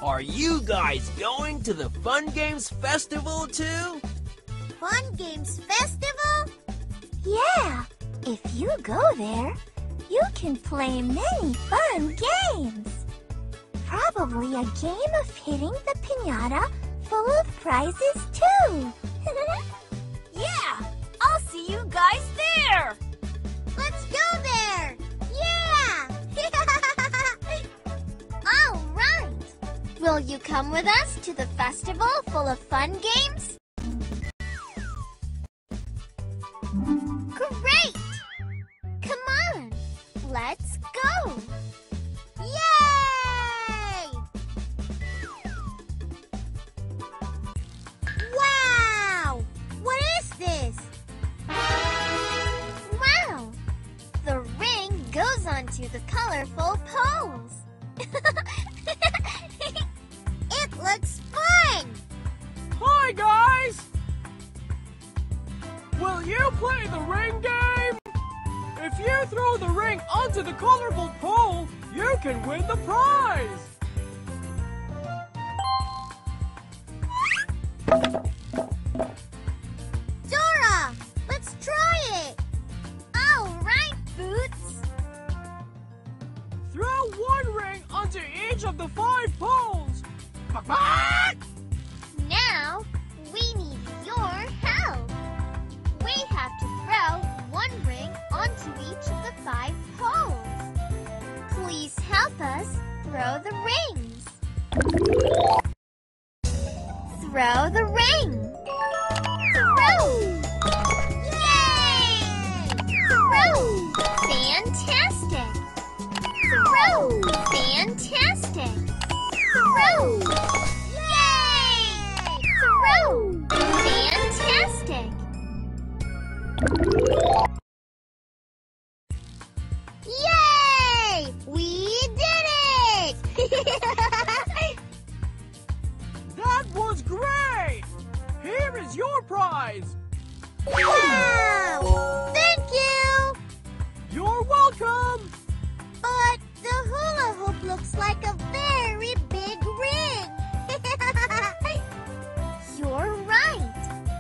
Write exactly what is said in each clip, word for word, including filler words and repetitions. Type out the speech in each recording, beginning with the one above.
Are you guys going to the Fun Games Festival too? Fun Games Festival? Yeah, if you go there, you can play many fun games. Probably a game of hitting the piñata full of prizes too. Yeah, I'll see you guys there. Let's go there. Yeah! All right. Will you come with us to the festival full of fun games? Great! Come on, let's go! Yay! Wow! What is this? Wow! The ring goes onto the colorful poles. It looks fun! Hi, guys! Will you play the ring game? If you throw the ring onto the colorful pole, you can win the prize! Dora, let's try it! All right, Boots! Throw one ring onto each of the five poles! Now, we need your help. We have to throw one ring onto each of the five poles. Please help us throw the rings. Throw the ring. Throw! Yay! Throw! Fantastic! Throw! Fantastic! Throw! Yay! Throw! Fantastic! Yay! We did it! That was great! Here is your prize! Wow! Thank you! You're welcome! But the hula hoop looks like a very big ring. You're right.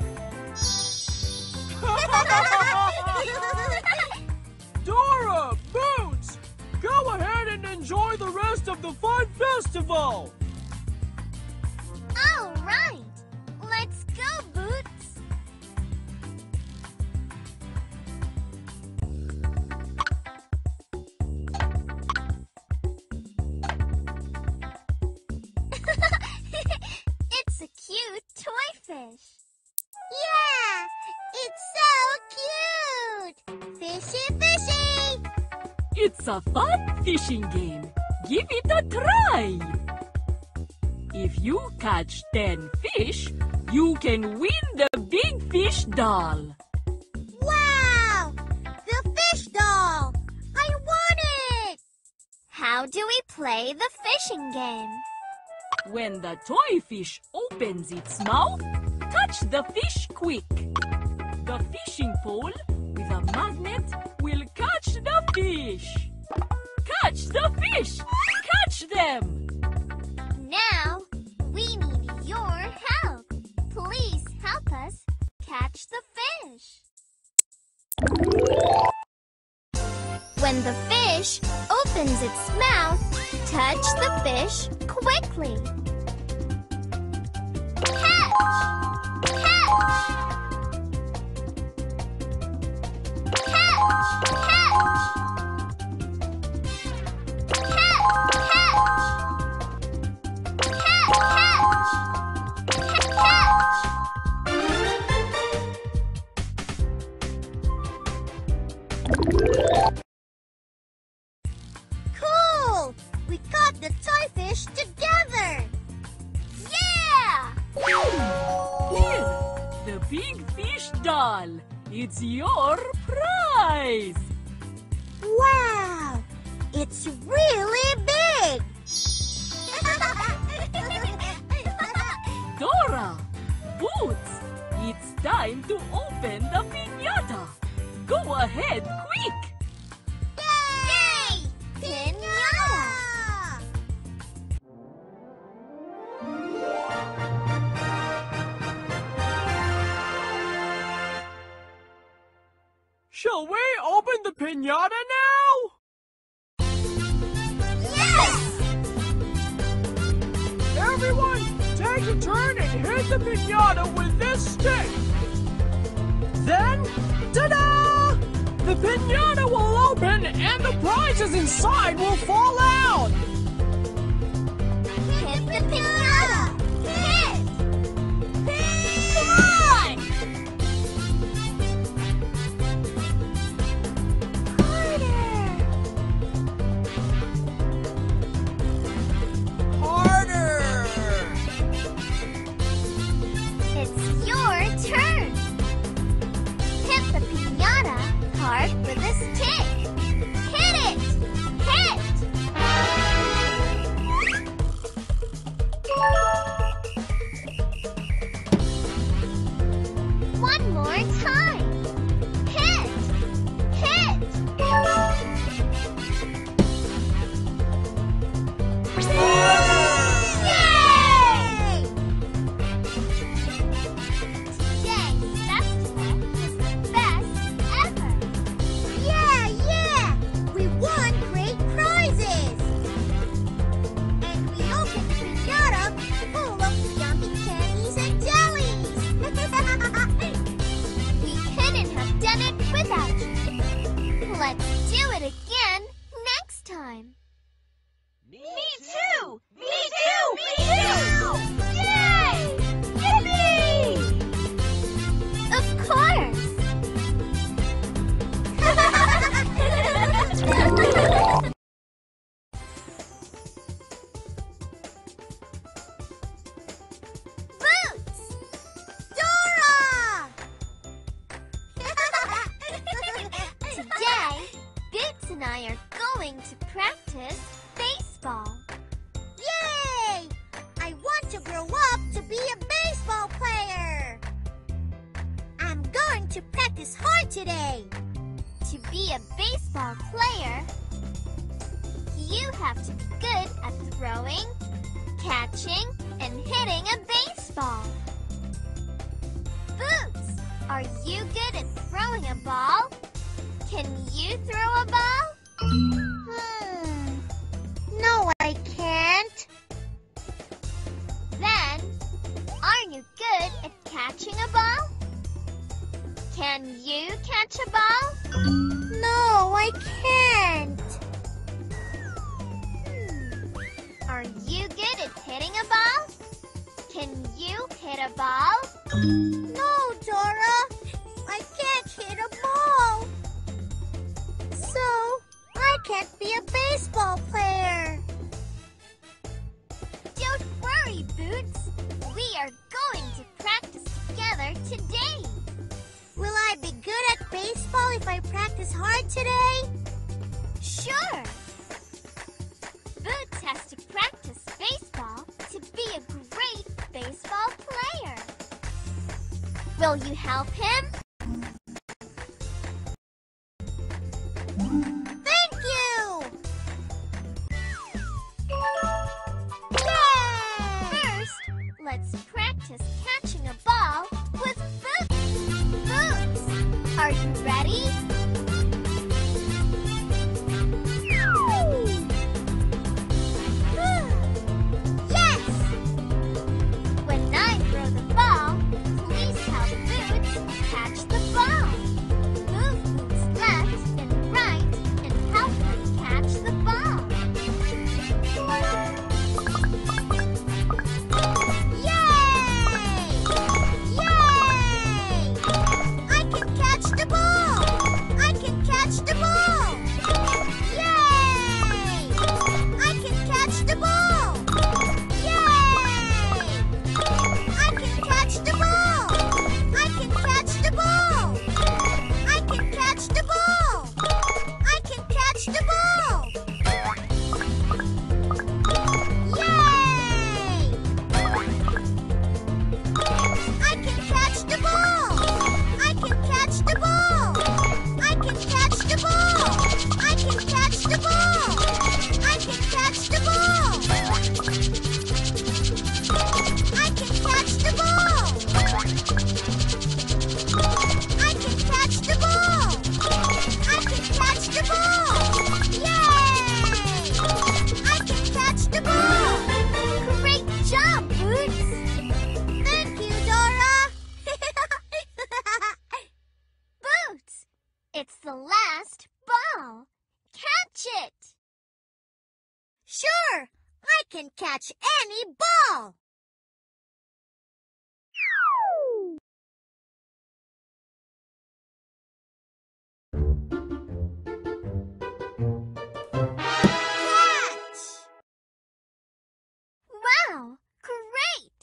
Dora, Boots, go ahead and enjoy the rest of the fun festival! All right. Let's go, Boots. It's a cute toy fish. Yeah, it's so cute. Fishy, fishy. It's a fun fishing game. Give it a try. If you catch ten fish, you can win the big fish doll. Wow, the fish doll. I want it. How do we play the fishing game? When the toy fish opens its mouth, catch the fish quick. The fishing pole with a magnet will catch the fish. Catch the fish! Catch them! Now, we need your help. Please help us catch the fish. When the fish opens its mouth, touch the fish quickly. Catch! Catch! Catch! Catch! Cool! We caught the toy fish together! Yeah! Here, the big fish doll. It's your prize. Wow! It's really big! Dora, Boots, it's time to open the piñata. Go ahead, quick! Yay! Piñata! Shall we open the piñata now? Yes! Everyone, take a turn and hit the piñata with this stick. Then, ta-da! The piñata will open and the prizes inside will fall out. Hit the piñata! Hit! Hit! Come on! Harder! It's your turn. Hit the piñata hard with a stick. Hit it! Hit! One more time. Hit! Hit! Yay! Today's festival is the best ever. Yeah, yeah! We won great prizes! And we opened the piñata full of yummy candies and jellies! We couldn't have done it without you. Let's do it again next time. Me, too! Me too! Me too! Yay! Yippee! Of course! Boots! Dora! Today, Boots and I are going to practice baseball. Yay! I want to grow up to be a baseball player. I'm going to practice hard today. To be a baseball player, you have to be good at throwing, catching, and hitting a baseball. Boots, are you good at throwing a ball? Can you throw a ball? Hmm. No, I can't. Then, are you good at catching a ball? Can you catch a ball? No, I can't. Hmm. Are you good at hitting a ball? Can you hit a ball? No, Dora. I can't hit a ball. So, I can't be a baseball player. Don't worry, Boots. We are going to practice together today. Will I be good at baseball if I practice hard today? Sure. Boots has to practice baseball to be a great baseball player. Will you help him? Thank you! Yay! First, let's practice catching a ball with Boots. Boots, are you ready? Yes! When I throw the ball, please help Boots catch can catch any ball. Catch! Wow, great!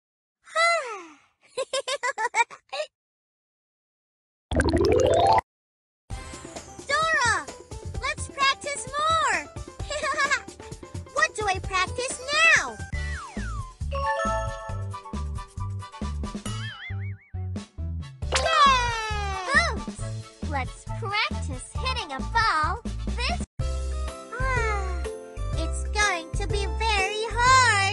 Dora, let's practice more. What do I practice now? Yay! Boots, let's practice hitting a ball this. Ah, it's going to be very hard.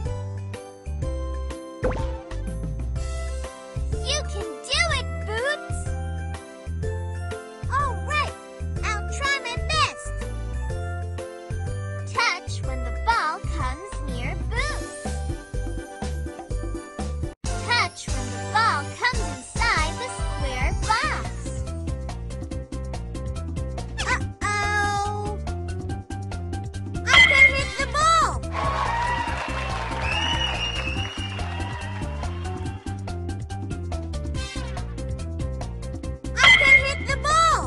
You can do it, Boots. All right, I'll try my best. Touch when the ball comes near Boots. Touch when the ball comes inside the square box. Uh-oh! I can hit the ball! I can hit the ball!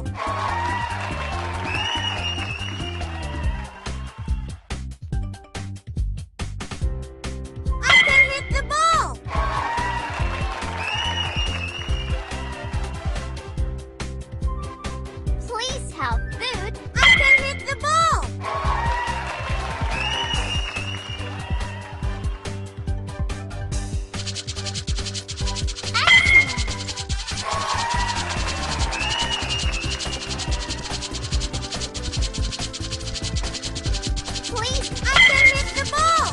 I can hit the ball! Please help, Boot. I can hit the ball! Please, I can hit the ball!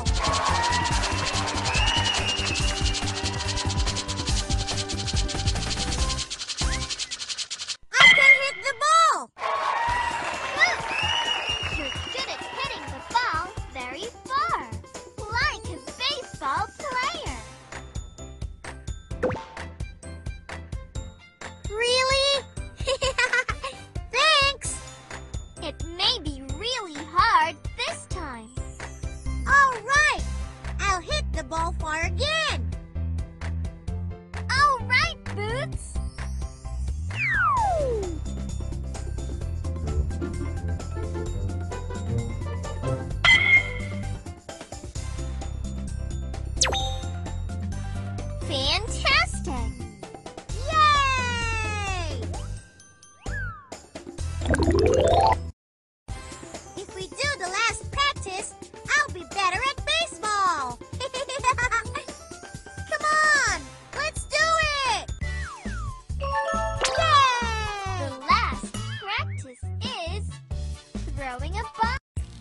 I can hit the ball! Look! You're good at hitting the ball very far, like a baseball player. Really? Thanks! It may be really hard this time. All right, I'll hit the ball far again. All right, Boots. Fantastic! Yay! If we do the last practice, I'll be better at baseball. Come on, let's do it! Yay! The last practice is throwing a ball.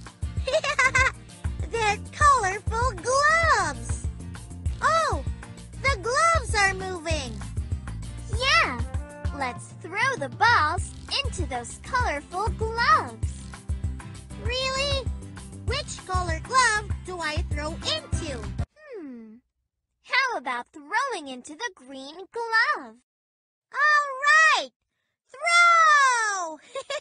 They're colorful gloves. Oh, the gloves are moving. Yeah, let's throw the balls into those colorful gloves. Really? Which color glove do I throw into? Hmm. How about throwing into the green glove? All right! Throw!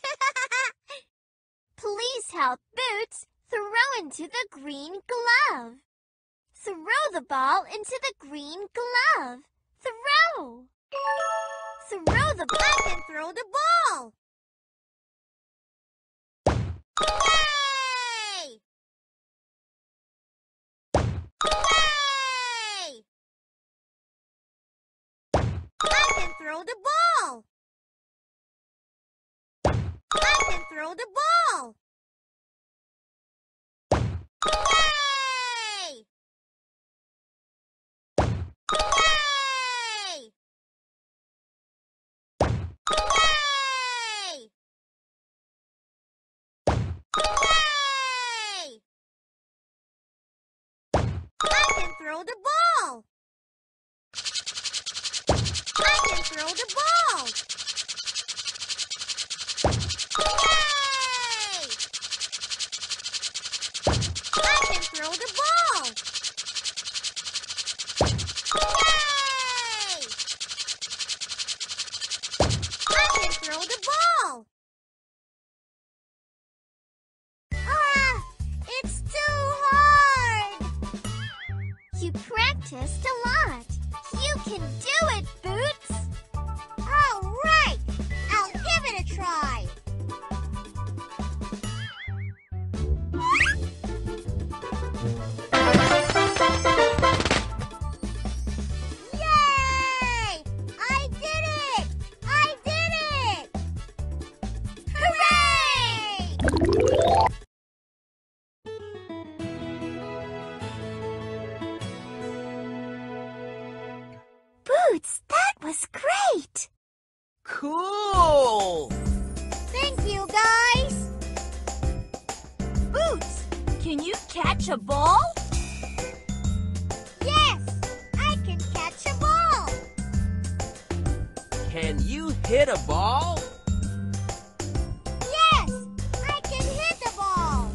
Please help Boots throw into the green glove. Throw the ball into the green glove. Throw! Throw the ball and throw the ball. Yay! Yay! I can throw the ball. I can throw the ball. Yay! Yay! Yay! Yay! I can throw the ball. I can throw the ball. Yay! I can throw the ball. Yay! I can throw the ball. Ah, it's too hard. You practiced a lot. You can do it, Boots. All right. I'll give it a try. Yay! I did it! I did it! Hooray! Boots, that was great! Cool! Thank you, guys! Boots, can you catch a ball? Yes, I can catch a ball! Can you hit a ball? Yes, I can hit the ball!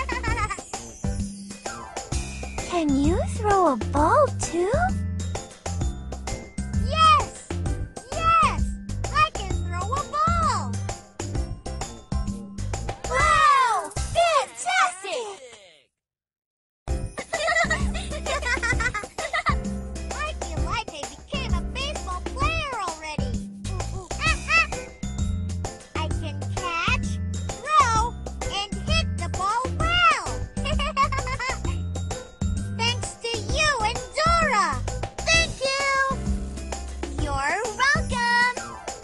Can you throw a ball too? Yes! Yes! I can throw a ball! Wow! Fantastic! I feel like I became a baseball player already! I can catch, throw, and hit the ball well! Thanks to you and Dora! Thank you! You're welcome!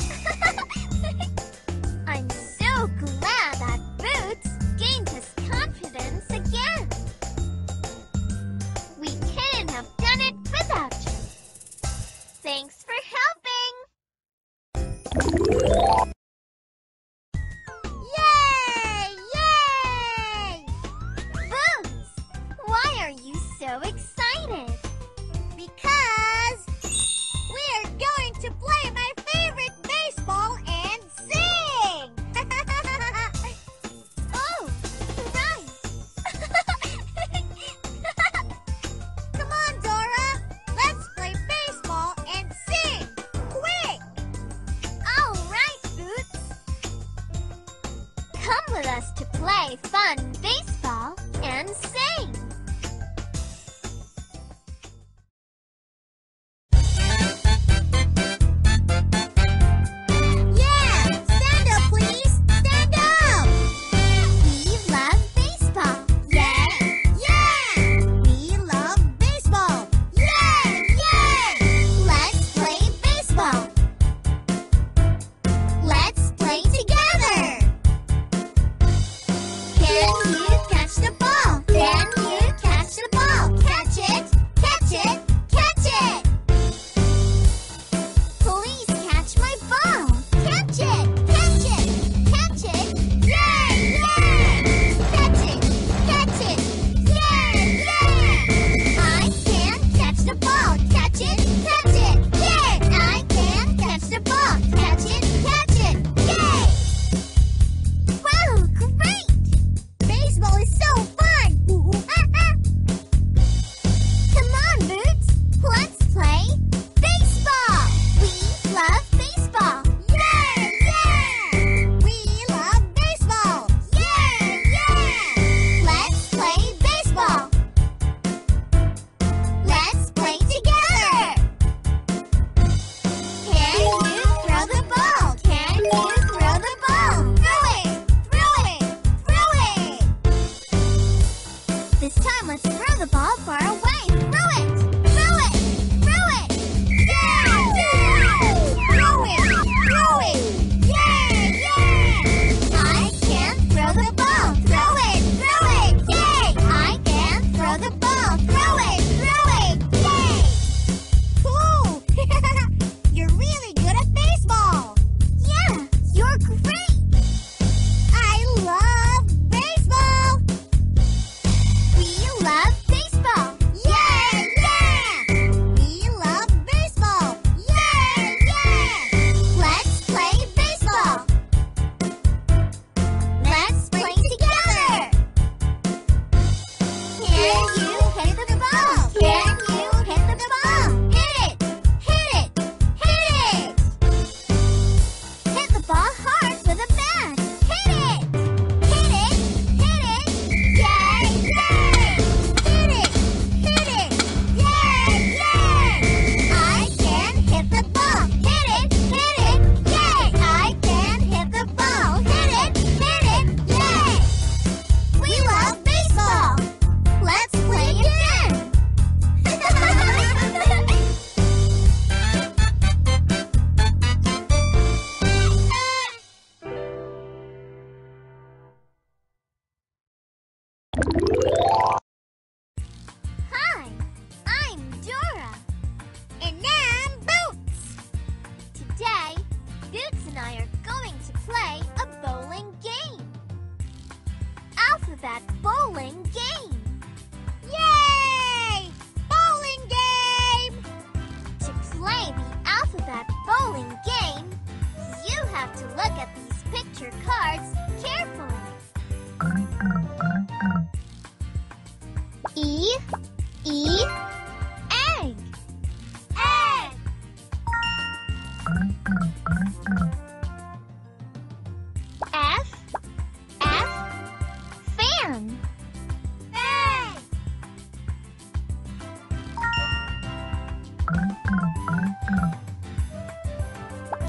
I'm so glad that Boots gained his confidence again. We couldn't have done it without you. Thanks for helping! Yay! Yay! Boots, why are you so excited? Because we're going to play my favorite baseball and sing! Oh, right! Come on, Dora! Let's play baseball and sing! Quick! All right, Boots! Come with us to play fun baseball and sing!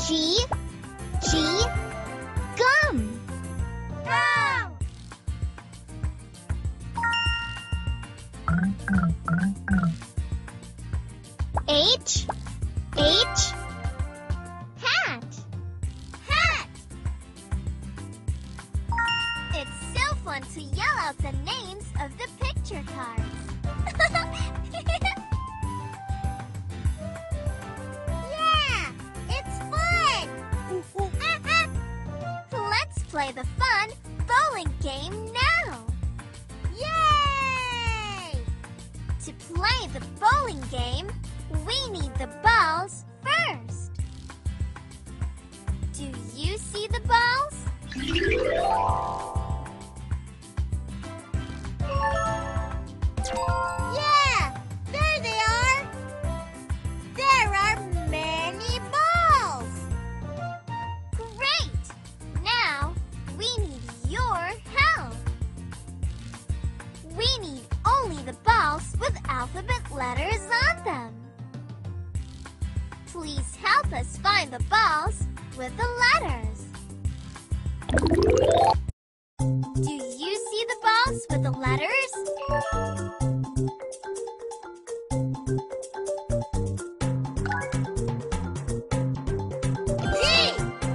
G, G, gum. Gum. H, H, hat. Hat. It's so fun to yell out the names of the picture cards. Yeah, it's fun. Let's play the fun bowling game now. Yay! To play the bowling game, we need the balls first. Do you see the balls? Yeah, there they are. There are many balls. Great. Now we need your help. We need only the balls with alphabet letters on them. Please help us find the balls with the letters. Do you see the balls with the letters? G!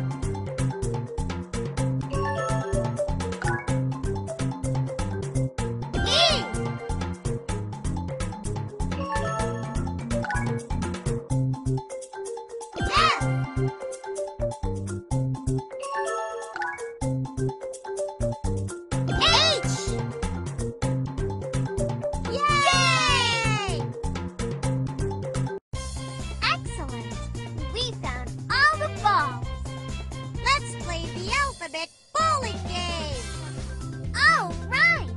E! F! H! Yay! Excellent! We found all the balls. Let's play the alphabet bowling game. All right.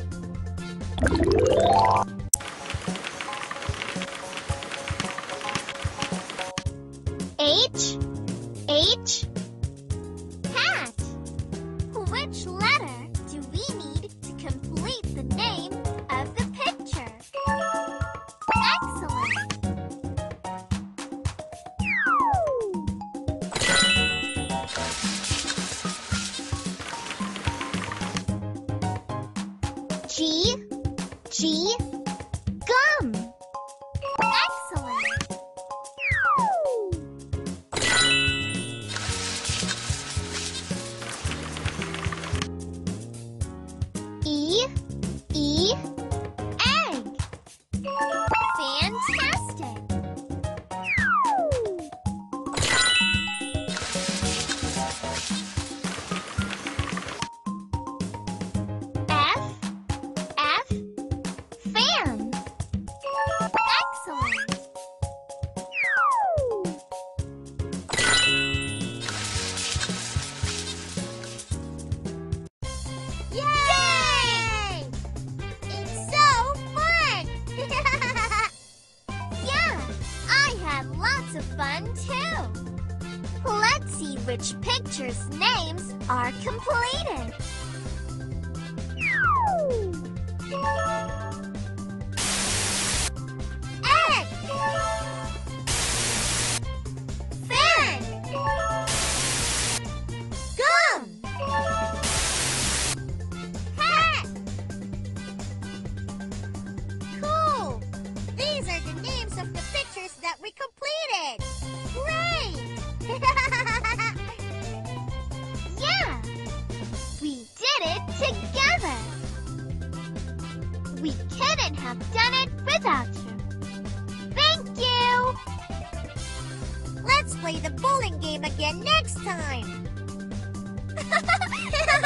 H, H, hat. Which letter do we need to complete the name of the picture? Excellent. G, G, gum. Excellent. E, E, egg. Fantastic. F, F, fan. Excellent. Yay! It's so fun! Yeah, I had lots of fun too. Let's see which pictures' names are completed. Egg! Fan! Gum! Hat! Cool! These are the names of the pictures that we completed! Great! Yeah! We did it together! We couldn't have done it without you. Thank you! Let's play the bowling game again next time!